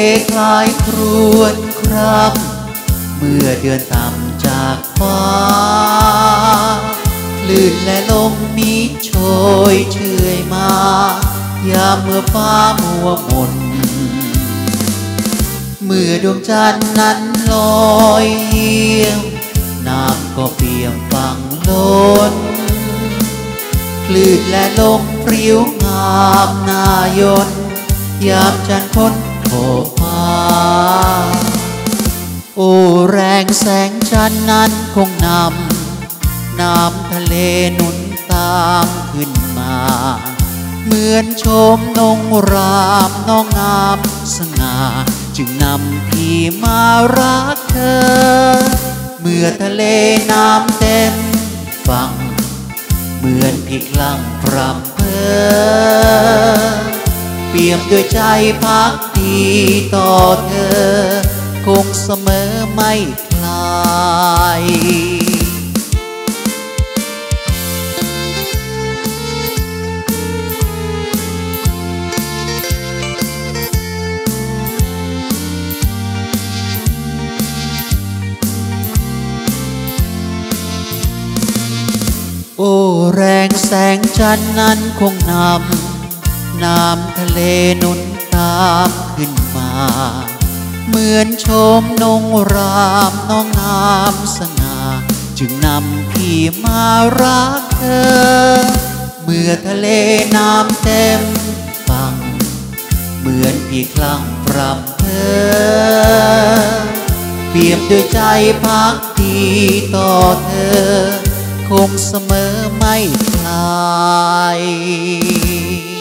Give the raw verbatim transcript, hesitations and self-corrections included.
คล้ายครวญครับเมื่อเดือนต่ำจากฟ้าคลื่นและลมมีโชยเฉยมายามเมื่อฟ้ามัวมนเมื่อดวงจันทร์นั้นลอยเหี่ยวน้ำก็เปี่ยมฝั่งล้นคลื่นและลมปลิวงามนายนยามจันทร์พ้นโผล่ฟ้าโอ้แรงแสงจันทร์นั้นคงนำน้ำทะเลหนุนตามขึ้นมาเหมือนชมนงรามน้องงามสง่าจึงนำพี่มารักเธอเมื่อทะเลน้ำเต็มฝั่งเหมือนพี่คลั่งพรำเพอเปี่ยมด้วยใจพักดีต่อเธอคงเสมอไม่คลายโอ้แรงแสงจันทร์นั้นคงนำน้ำทะเลหนุนตามขึ้นมาเหมือนชมนงรามน้องงามสง่าจึงนำพี่มารักเธอเมื่อทะเลน้ำเต็มฝั่งเหมือนพี่คลั่งพรำเพอเปี่ยมด้วยใจพักดีต่อเธอคงเสมอไม่คลาย